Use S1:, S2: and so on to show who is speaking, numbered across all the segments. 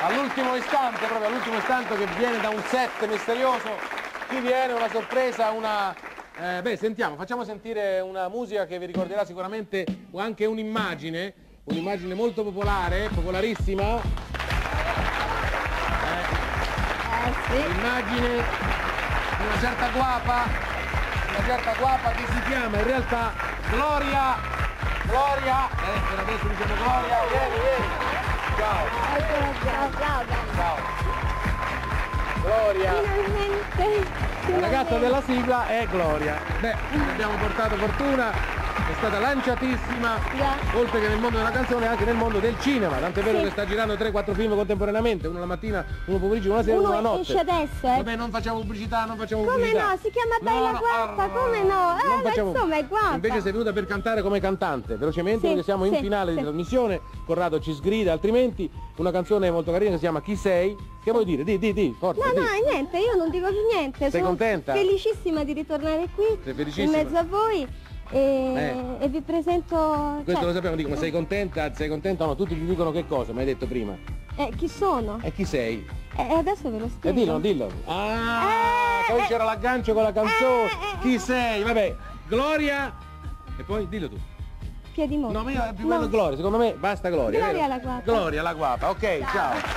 S1: all'ultimo istante, proprio all'ultimo istante, che viene da un set misterioso. Chi viene? Una sorpresa, una... sentiamo, facciamo sentire una musica che vi ricorderà sicuramente, o anche un'immagine molto popolare, popolarissima.
S2: Sì.
S1: L'immagine di una certa guapa che si chiama in realtà Gloria. Per adesso diciamo Gloria, vieni. Ciao. Gloria.
S2: Finalmente.
S1: La ragazza della sigla è Gloria. Abbiamo portato fortuna. È stata lanciatissima, oltre che nel mondo della canzone, anche nel mondo del cinema. Tant'è vero che sta girando 3-4 film contemporaneamente, uno la mattina, uno pomeriggio, una sera, uno la notte.
S2: Esce adesso,
S1: Vabbè, non facciamo pubblicità.
S2: Come no? Si chiama Bella Guapa, come no? Insomma è guapa.
S1: Invece sei venuta per cantare come cantante, velocemente, perché siamo in finale di trasmissione. Corrado ci sgrida, altrimenti una canzone molto carina che si chiama Chi sei? Che vuoi dire? Di, forza.
S2: No, niente, io non dico più niente.
S1: Sei contenta?
S2: Felicissima di ritornare qui,
S1: sei felicissima?
S2: in mezzo a voi. E vi presento...
S1: Questo lo sappiamo, dico, ma sei contenta o no? Tutti ti dicono che cosa, mi hai detto prima.
S2: Chi sono?
S1: E chi sei?
S2: Adesso ve lo spiego.
S1: Dillo. Poi c'era l'aggancio con la canzone. Chi sei? Vabbè, Gloria. E poi dillo tu.
S2: Piedimondo.
S1: No, ma è più bello Gloria, secondo me basta Gloria.
S2: Gloria la guapa.
S1: Gloria la guapa, ok, ciao.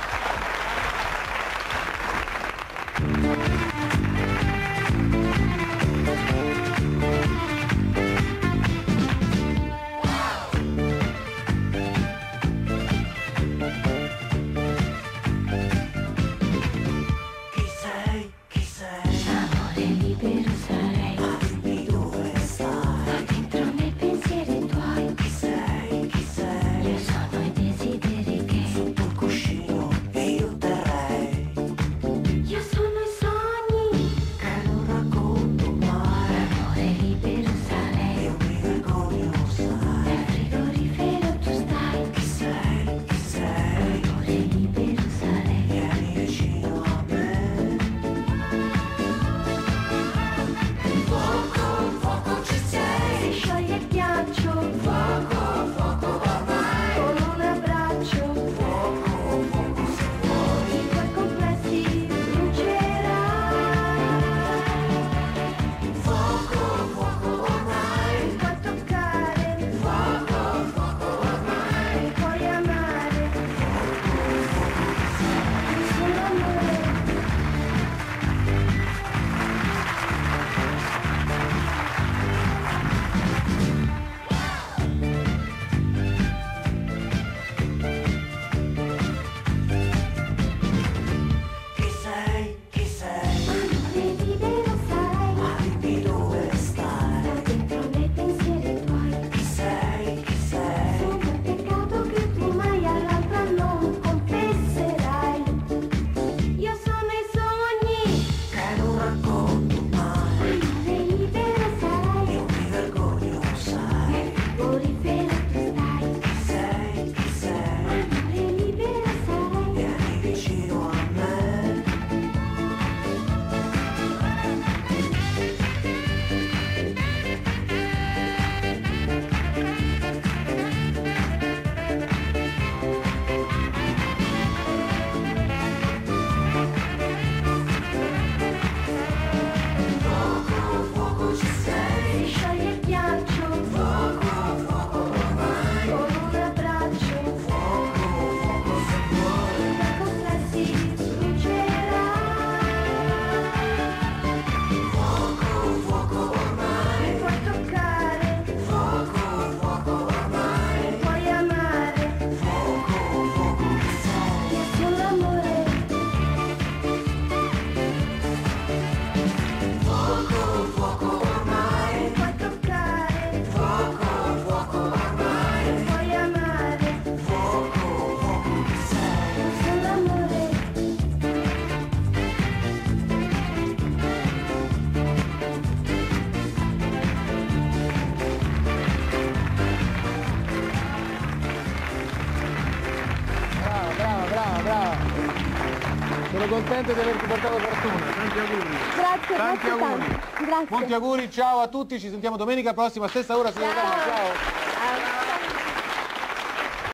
S1: Sono contento di averti portato fortuna, tanti auguri.
S2: Grazie,
S1: tanti auguri.
S2: Grazie.
S1: Molti auguri, ciao a tutti, ci sentiamo domenica prossima, stessa ora, ciao.